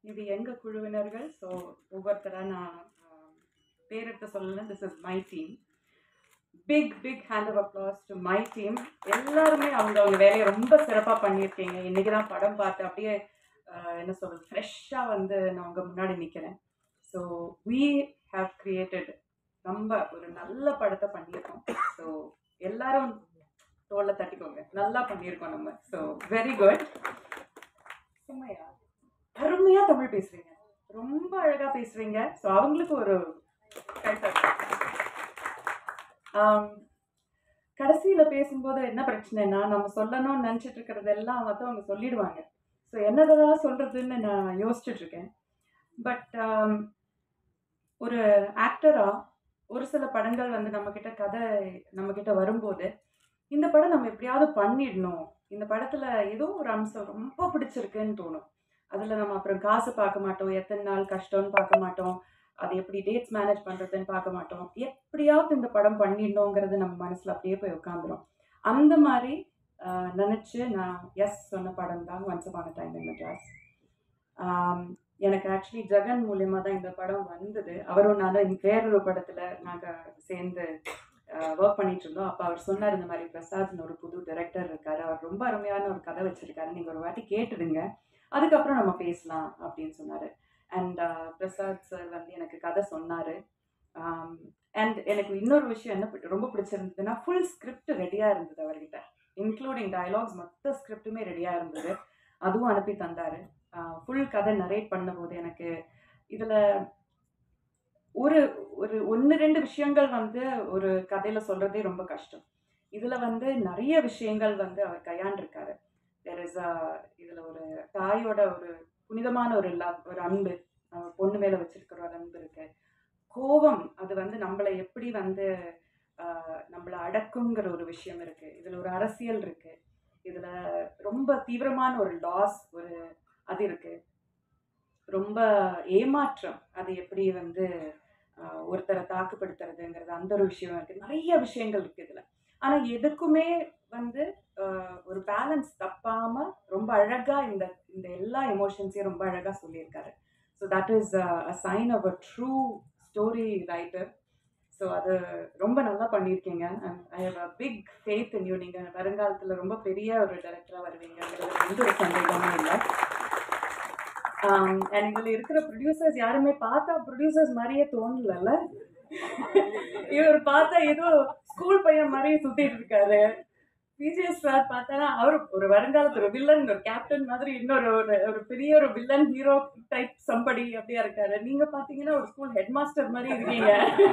இது எங்க குழுவினர்கள். ஸோ ஒவ்வொருத்தரா நான் பேரெடுத்து சொல்லல. This is my team. Big hand of applause to my team. எல்லாருமே அவங்க வேலையை ரொம்ப சிறப்பாக பண்ணியிருக்கீங்க. இன்னைக்கு தான் படம் பார்த்து அப்படியே என்ன சொல்றது, ஃப்ரெஷ்ஷாக வந்து நான் உங்க முன்னாடி நிற்கிறேன். ஸோ we have created ரொம்ப ஒரு நல்ல படத்தை பண்ணியிருக்கோம். ஸோ எல்லாரும் தோல்ல தட்டிக்கோங்க, நல்லா பண்ணியிருக்கோம் நம்ம. So very good. சும்மையா அருமையா தமிழ் பேசுறீங்க, ரொம்ப அழகா பேசுறீங்க. ஸோ அவங்களுக்கு ஒரு கடைசியில பேசும்போது என்ன பிரச்சனைனா, நம்ம சொல்லணும்னு நினைச்சிட்டு இருக்கிறதெல்லாம் வந்து அவங்க சொல்லிடுவாங்க. ஸோ என்னதான் சொல்றதுன்னு நான் யோசிச்சுட்டு இருக்கேன். பட் ஒரு ஆக்டரா ஒரு சில படங்கள் வந்து நம்ம கிட்ட வரும்போது, இந்த படம் நம்ம எப்படியாவது பண்ணிடணும், இந்த படத்துல ஏதோ ஒரு அம்சம் ரொம்ப பிடிச்சிருக்குன்னு தோணும். அதுல நம்ம அப்புறம் காசு பார்க்க மாட்டோம், எத்தனை நாள் கஷ்டம்னு பார்க்க மாட்டோம், அது எப்படி டேட்ஸ் மேனேஜ் பண்றதுன்னு பார்க்க மாட்டோம். எப்படியாவது இந்த படம் பண்ணிடணுங்கிறது நம்ம மனசுல அப்படியே போய் உட்காந்துரும். அந்த மாதிரி நினைச்சு நான் எஸ் சொன்ன படம் தான் once upon a time in Madras. எனக்கு ஆக்சுவலி ஜெகன் மூலியமா தான் இந்த படம் வந்தது. அவரும் நானும் வேறொரு படத்துல நாங்க சேர்ந்து ஒர்க் பண்ணிட்டு இருந்தோம். அப்போ அவர் சொன்னார், இந்த மாதிரி பிரசாத்னு ஒரு புது டைரக்டர் இருக்காரு, அவர் ரொம்ப அருமையான ஒரு கதை வச்சிருக்காரு, நீங்க ஒரு வாட்டி கேட்டுடுங்க, அதுக்கப்புறம் நம்ம பேசலாம் அப்படின்னு சொன்னாரு. அண்ட் பிரசாத் சார் வந்து எனக்கு கதை சொன்னாரு. அண்ட் எனக்கு இன்னொரு விஷயம் என்ன ரொம்ப பிடிச்சிருந்ததுன்னா, ஃபுல் ஸ்கிரிப்ட் ரெடியா இருந்தது அவர்கிட்ட, இன்க்ளூடிங் டயலாக்ஸ், மொத்த ஸ்கிரிப்டுமே ரெடியா இருந்தது. அதுவும் அனுப்பி தந்தாரு. ஃபுல் கதை நரேட் பண்ணும்போது எனக்கு இதுல ஒரு ஒரு ஒன்று ரெண்டு விஷயங்கள் வந்து ஒரு கதையில சொல்றதே ரொம்ப கஷ்டம். இதுல வந்து நிறைய விஷயங்கள் வந்து அவர் கையாண்டிருக்காரு. இதுல ஒரு தாயோட ஒரு புனிதமான ஒரு லவ், ஒரு அன்பு, பொண்ணு மேல வச்சிருக்கிற ஒரு அன்பு இருக்கு. கோபம், அது வந்து நம்மளை எப்படி வந்து நம்மளை அடக்குங்கிற ஒரு விஷயம் இருக்கு. இதுல ஒரு அரசியல் இருக்கு. இதுல ரொம்ப தீவிரமான ஒரு லாஸ் அது இருக்கு. ரொம்ப ஏமாற்றம், அது எப்படி வந்து ஒருத்தரை தாக்குப்படுத்துறதுங்கிறது, அந்த ஒரு விஷயம் இருக்கு. நிறைய விஷயங்கள் இருக்கு இதுல. ஆனா எதுக்குமே வந்து ஒரு பேலன்ஸ் தப்பாம ரொம்ப அழகா இந்த இந்த எல்லா எமோஷன்ஸையும் ரொம்ப அழகா சொல்லியிருக்காரு. So that is a sign of a true story writer. So அது ரொம்ப நல்லா பண்ணியிருக்கீங்க. And I have a big faith in you. நீங்கள் வருங்காலத்தில் ரொம்ப பெரிய ஒரு டைரக்டராக வருவீங்கிறது எந்த ஒரு சந்தேகமும் இல்லை. அண்ட் இதில் இருக்கிற ப்ரொடியூசர்ஸ் யாருமே பார்த்தா ப்ரொடியூசர்ஸ் மாதிரியே தோணல. இவர் பார்த்தா ஏதோ ஸ்கூல் பையன் மாதிரியே சுத்திட்டு இருக்காரு. விஜய் சார் பார்த்தா அவர் ஒரு வருங்காலத்து ஒரு வில்லன், ஒரு கேப்டன் மாதிரி, இன்னொரு ஒரு பெரிய ஒரு வில்லன் ஹீரோ டைப் சம்படி அப்படியா இருக்காரு. நீங்க பாத்தீங்கன்னா ஒரு ஸ்கூல் ஹெட் மாஸ்டர் மாதிரி இருக்கீங்க.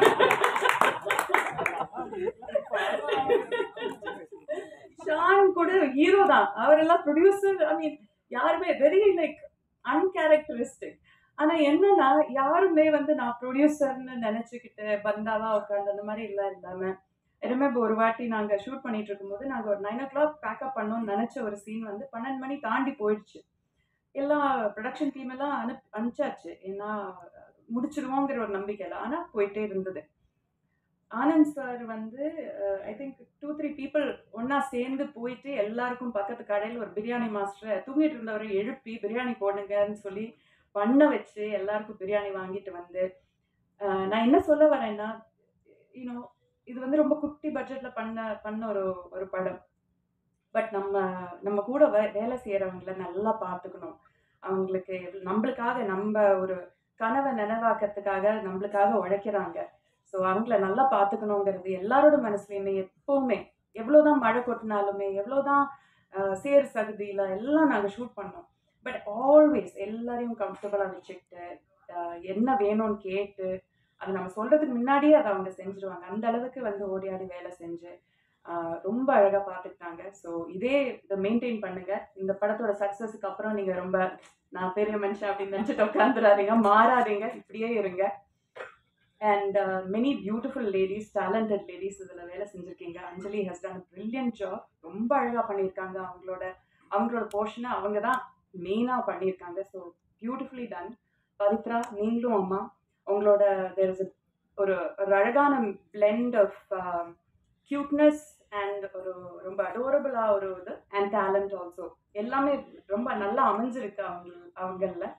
ஷான் கூட ஹீரோ தான், அவரெல்லாம் ப்ரொடியூசர். ஐ மீன் யாருமே வெரி லைக் அன்கேரக்டரிஸ்டிக். ஆனா என்னன்னா, யாருமே வந்து நான் ப்ரொடியூசர்னு நினைச்சுக்கிட்டு பந்தாவா உட்காந்து அந்த மாதிரி இல்லாம, ரிமெம்பர் ஒரு வாட்டி நாங்க ஷூட் பண்ணிட்டு இருக்கும்போது நாங்க ஒரு 9 o'clock பேக்கப் பண்ணோம்னு நினைச்ச ஒரு சீன் வந்து 12 மணி தாண்டி போயிடுச்சு. எல்லா ப்ரொடக்ஷன் டீம் எல்லாம் அனுப்பிச்சாச்சு, ஏன்னா முடிச்சிருவோங்கிற ஒரு நம்பிக்கையில. ஆனா போயிட்டே இருந்தது. ஆனந்த் சார் வந்து ஐ திங்க் 2-3 பீப்புள் ஒன்னா சேர்ந்து போயிட்டு எல்லாருக்கும் பக்கத்து கடையில் ஒரு பிரியாணி மாஸ்டரை தூங்கிட்டு இருந்தவரை எழுப்பி பிரியாணி போடுங்கன்னு சொல்லி பண்ண வச்சு எல்லாருக்கும் பிரியாணி வாங்கிட்டு வந்து, நான் என்ன சொல்ல வரேன்னா, யூனோ இது வந்து ரொம்ப குட்டி பட்ஜெட்ல பண்ண ஒரு ஒரு படம். பட் நம்ம கூட வேலை செய்யறவங்கள நல்லா பார்த்துக்கணும். அவங்களுக்கு நம்மளுக்காக, நம்ம ஒரு கனவை நினைவாக்கிறதுக்காக நம்மளுக்காக உழைக்கிறாங்க. ஸோ அவங்கள நல்லா பார்த்துக்கணுங்கிறது எல்லாரோட மனசுலையுமே எப்பவுமே. எவ்வளோதான் மழை கொட்டினாலுமே, எவ்வளோதான் சேர் சகுதியில எல்லாம் நாங்கள் ஷூட் பண்ணோம். பட் ஆல்வேஸ் எல்லாரையும் கம்ஃபர்டபுளாக வச்சுக்கிட்டு, என்ன வேணும்னு கேட்டு, அது நம்ம சொல்றதுக்கு முன்னாடியே அதை அவங்க செஞ்சுருவாங்க. அந்த அளவுக்கு வந்து ஓடி ஆடி வேலை செஞ்சு ரொம்ப அழகா பார்த்துக்கிட்டாங்க. ஸோ இதை மெயின்டைன் பண்ணுங்க. இந்த படத்தோட சக்ஸஸுக்கு அப்புறம் நீங்க ரொம்ப நான் பெரிய மனுஷன் அப்படின்னு நினைச்சிட்டு உட்காந்துடாதீங்க, மாறாதீங்க, இப்படியே இருங்க. And many beautiful ladies, talented ladies இதில் வேலை செஞ்சுருக்கீங்க. Anjali has done brilliant job, ரொம்ப அழகாக பண்ணியிருக்காங்க. அவங்களோட போர்ஷனை அவங்க தான் மெயினாக பண்ணியிருக்காங்க. So beautifully done. பவித்ரா, நீங்களும் அம்மா, உங்களோட தேர் இஸ் ஒரு அழகான பிளெண்ட் ஆஃப் கியூட்னஸ் அண்ட் ஒரு ரொம்ப அடோரபிளா ஒரு இது, அண்ட் டேலண்ட் ஆல்சோ, எல்லாமே ரொம்ப நல்லா அமைஞ்சிருக்கு அவங்கள.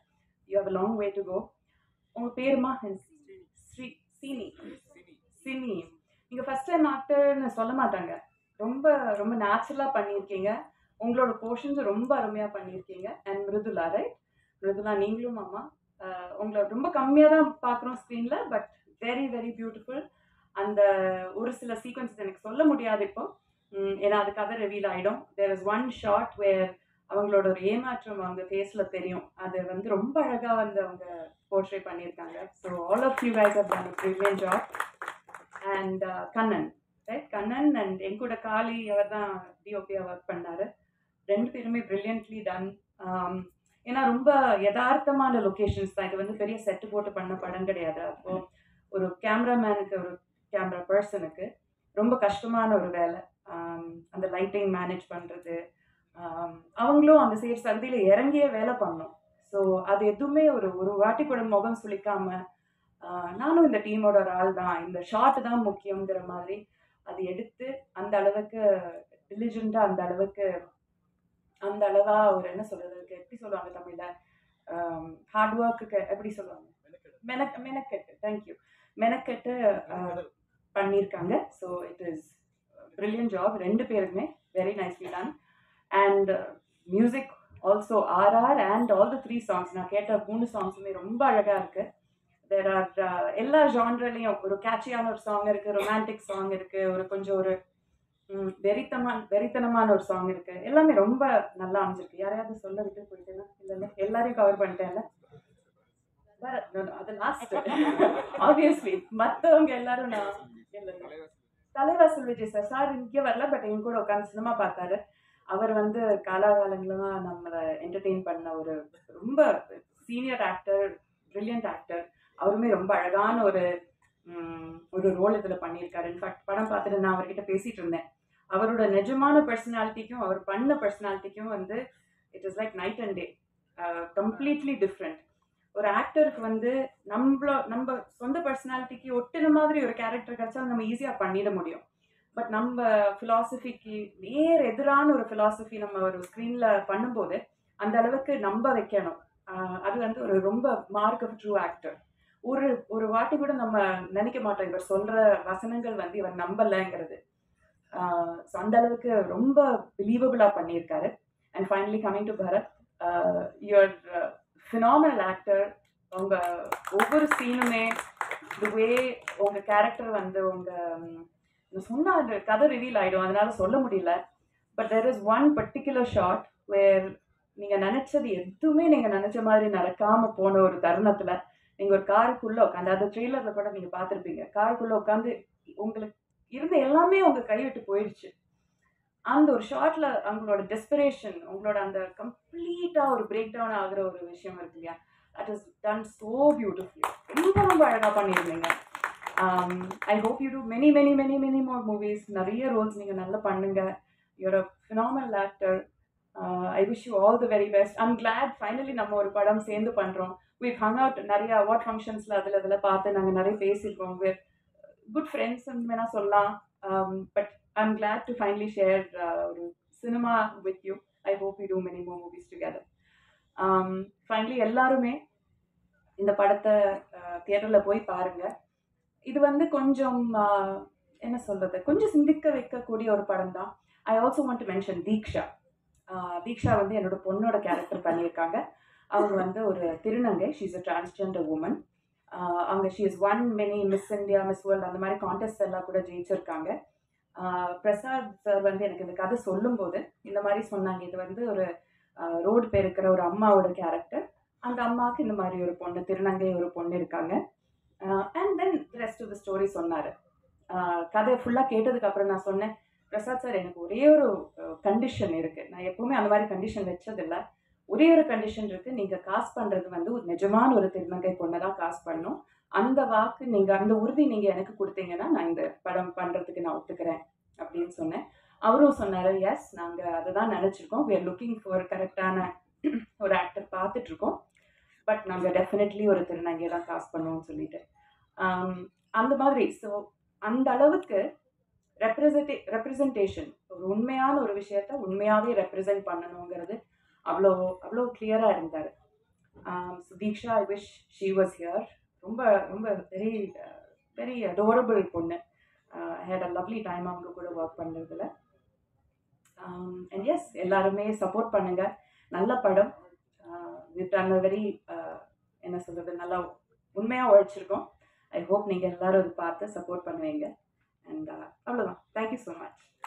You have a long way to go. உங்கள் பேருமா? ஸ்ரீ சினி. சினி. நீங்கள் ஃபஸ்ட் டைம் ஆக்டர்னு சொல்ல மாட்டாங்க. ரொம்ப ரொம்ப நேச்சுரலாக பண்ணியிருக்கீங்க. உங்களோட போர்ஷன்ஸ் ரொம்ப அருமையாக பண்ணியிருக்கீங்க. And Mridula, right? மிருதுலா, நீங்களும் அம்மா. உங்களை ரொம்ப கம்மியாக தான் பார்க்குறோம் ஸ்க்ரீனில், பட் வெரி வெரி பியூட்டிஃபுல். அந்த ஒரு சில சீக்வன்ஸ் எனக்கு சொல்ல முடியாது இப்போ, ஏன்னா அது கதை ரிவீல் ஆகிடும். There is one shot where அவங்களோட ஒரு ஏமாற்றம் அவங்க ஃபேஸில் தெரியும். அது வந்து ரொம்ப அழகாக வந்து அவங்க போர்ட்ரே பண்ணியிருக்காங்க. So all of you guys have done a brilliant job. And Kannan, right? Kannan and என் கூட காளி அவர் தான் டிஓபியாக ஒர்க் பண்ணார். ரெண்டு பேருமே ப்ரில்லியன்ட்லி டன். ஏன்னா ரொம்ப யதார்த்தமான லொக்கேஷன்ஸ் தான். இது வந்து பெரிய செட்டு போட்டு பண்ண படம் கிடையாது. அப்போது ஒரு கேமராமேனுக்கு, ஒரு கேமரா பர்சனுக்கு ரொம்ப கஷ்டமான ஒரு வேலை. அந்த லைட்டிங் மேனேஜ் பண்ணுறது, அவங்களும் அந்த சேர் சந்தியில் இறங்கியே வேலை பண்ணோம். ஸோ அது எதுவுமே ஒரு ஒரு வாட்டி கூட முகம் சுளிக்காம, நானும் இந்த டீமோட ஒரு ஆள் தான், இந்த ஷார்ட் தான் முக்கியங்கிற மாதிரி அது எடுத்து அந்த அளவுக்கு டிலிஜென்ட்டாக, அந்த அளவா ஒரு என்ன சொல்றதுக்கு, எப்படி சொல்லுவாங்க தமிழ்ல, ஹார்ட் ஒர்க்குக்கு எப்படி சொல்லுவாங்க, மெனக்கெட்டு, தேங்க்யூ, மெனக்கெட்டு பண்ணியிருக்காங்க. So it is brilliant job. ரெண்டு பேருமே very nicely done. And music also RR and all the 3 songs, நான் கேட்ட 3 சாங்ஸுமே ரொம்ப அழகாக இருக்குது. தேர் ஆர் எல்லா ஜான்ரலையும் ஒரு கேட்சியான ஒரு சாங் இருக்குது, ரொமான்டிக் சாங் இருக்குது, ஒரு கொஞ்சம் ஒரு வெறித்தனமான ஒரு சாங் இருக்கு. எல்லாமே ரொம்ப நல்லா அமைஞ்சிருக்கு. யாரையாவது சொல்ல விட்டு போயிட்டேன்னா? இல்லைல்ல, எல்லாரையும் கவர் பண்ணிட்டேன்ல. அது லாஸ்ட் ஆப்வியஸ்லி. மற்றவங்க எல்லாரும் நான் தலைவாசல் விஜய் சார் சார் இங்கே வரல, பட் எங்க கூட உட்காந்து சினிமா பார்த்தாரு. அவர் வந்து காலாகாலங்களா நம்மளை என்டர்டெயின் பண்ண ஒரு ரொம்ப சீனியர் ஆக்டர், பிரில்லியன்ட் ஆக்டர். அவருமே ரொம்ப அழகான ஒரு ரோல் இதில் பண்ணியிருக்காரு. இன்ஃபேக்ட் படம் பார்த்துட்டு நான் அவர்கிட்ட பேசிட்டு இருந்தேன். அவரோட நிஜமான பர்சனாலிட்டிக்கும் அவர் பண்ண பர்சனாலிட்டிக்கும் வந்து it is like night and day, completely different. ஒரு ஆக்டருக்கு வந்து நம்ம சொந்த பர்சனாலிட்டிக்கு ஒட்டுன மாதிரி ஒரு கேரக்டர் கிடைச்சாலும் நம்ம ஈஸியாக பண்ணிட முடியும். பட் நம்ம ஃபிலாசபிக்கு நேர் எதிரான ஒரு ஃபிலாசபி நம்ம ஒரு ஸ்க்ரீனில் பண்ணும்போது அந்த அளவுக்கு நம்ப வைக்கணும். அது வந்து ஒரு ரொம்ப மார்க் ஆஃப் ட்ரூ ஆக்டர். ஒரு வாட்டி கூட நம்ம நினைக்க மாட்டோம் இவர் சொல்கிற வசனங்கள் வந்து இவர் நம்பலைங்கிறது. ஸோ அந்த அளவுக்கு ரொம்ப பிலீவபிளாக பண்ணியிருக்காரு. And finally coming to Bharath, your phenomenal actor. உங்கள் ஒவ்வொரு சீனுமே தி வே உங்கள் கேரக்டர் வந்து சொன்னால் அந்த கதை ரிவீல் ஆகிடும், அதனால சொல்ல முடியல. But there is one particular shot where நீங்கள் நினச்சது எதுவுமே நீங்கள் நினச்ச மாதிரி நடக்காமல் போன ஒரு தருணத்தில் நீங்கள் ஒரு காருக்குள்ளே உட்காந்து, அது ட்ரெய்லரில் கூட நீங்கள் பார்த்துருப்பீங்க, காருக்குள்ளே உட்காந்து உங்களுக்கு இருந்த எல்லாமே உங்கள் கைவிட்டு போயிடுச்சு. அந்த ஒரு ஷார்ட்ல அவங்களோட டெஸ்பரேஷன், உங்களோட அந்த கம்ப்ளீட்டாக ஒரு பிரேக் டவுன் ஆகுற ஒரு விஷயம் இருக்கு இல்லையா, that is done so beautifully. ரொம்ப ரொம்ப அழகாக பண்ணியிருந்தீங்க. I hope you do many many many many more movies. நிறைய ரோல்ஸ் நீங்கள் நல்லா பண்ணுங்க. You're a phenomenal actor. I wish you all the very best. I'm glad finally நம்ம ஒரு படம் சேர்ந்து பண்ணுறோம். வி ஹங் அவுட் நிறைய அவார்ட் ஃபங்க்ஷன்ஸில் அதில் பார்த்து நாங்கள் நிறைய பேசியிருக்கோம். வித் குட் ஃப்ரெண்ட்ஸ்ன்னு வேணால் சொல்லலாம். But I'm glad to finally share cinema with you. I hope we do many more movies together. Finally, எல்லாருமே இந்த படத்தை தியேட்டரில் போய் பாருங்க. இது வந்து கொஞ்சம் என்ன சொல்றது, கொஞ்சம் சிந்திக்க வைக்கக்கூடிய ஒரு படம் தான். I also want to mention Deeksha. Deeksha வந்து என்னோட பொண்ணோட கேரக்டர் பண்ணியிருக்காங்க. அவங்க வந்து ஒரு திருநங்கை. She is a transgender woman. அவங்க she is one many miss India, miss world அந்த மாதிரி கான்டெஸ்ட் எல்லாம் கூட ஜெயிச்சிருக்காங்க. பிரசாத் சார் வந்து எனக்கு இந்த கதை சொல்லும்போது இந்த மாதிரி சொன்னாங்க, இது வந்து ஒரு ரோடு பெருக்கிற ஒரு அம்மாவோட கேரக்டர். அந்த அம்மாவுக்கு இந்த மாதிரி ஒரு பொண்ணு, திருநங்கை ஒரு பொண்ணு இருக்காங்க. And then rest of the story சொன்னார். கதை ஃபுல்லாக கேட்டதுக்கப்புறம் நான் சொன்னேன், பிரசாத் சார் எனக்கு ஒரே ஒரு கண்டிஷன் இருக்குது. நான் எப்போவுமே அந்த மாதிரி கண்டிஷன் வச்சதில்லை. ஒரே ஒரு கண்டிஷன் இருக்குது. நீங்கள் காசு பண்ணுறது வந்து ஒரு நிஜமான ஒரு திருநங்கை பொண்ணை தான் காசு பண்ணணும். அந்த வாக்கு நீங்கள், அந்த உறுதி நீங்கள் எனக்கு கொடுத்தீங்கன்னா நான் இந்த படம் பண்ணுறதுக்கு நான் ஒத்துக்கிறேன் அப்படின்னு சொன்னேன். அவரும் சொன்னார், எஸ் நாங்கள் அதை தான் நினச்சிருக்கோம். வி ஆர் லுக்கிங் ஃபார் கரெக்டான ஒரு ஆக்டர் பார்த்துட்ருக்கோம். பட் நாங்கள் டெஃபினெட்லி ஒரு திருநங்கையை தான் காசு பண்ணுவோம்னு சொல்லிட்டு அந்த மாதிரி. ஸோ அந்த அளவுக்கு ரெப்ரசன்டேஷன், ஒரு உண்மையான ஒரு விஷயத்த உண்மையாகவே ரெப்ரசன்ட் பண்ணணுங்கிறது அவ்வளோ அவ்வளோ கிளியராக இருந்தார். So Deeksha, I wish she was here. ரொம்ப ரொம்ப வெரி வெரி அடோரபிள் பொண்ணு. ஹேட் அ லவ்லி டைம் அவங்க கூட ஒர்க் பண்ணுறதுல. அண்ட் எஸ், எல்லாருமே சப்போர்ட் பண்ணுங்க. நல்ல படம். வித் டன் வெரி என்ன சொல்கிறது, நல்லா உண்மையாக உழைச்சிருக்கோம். ஐ ஹோப் நீங்கள் எல்லாரும் அதை பார்த்து சப்போர்ட் பண்ணுவீங்க. அண்ட் அவ்வளோதான். Thank you so much.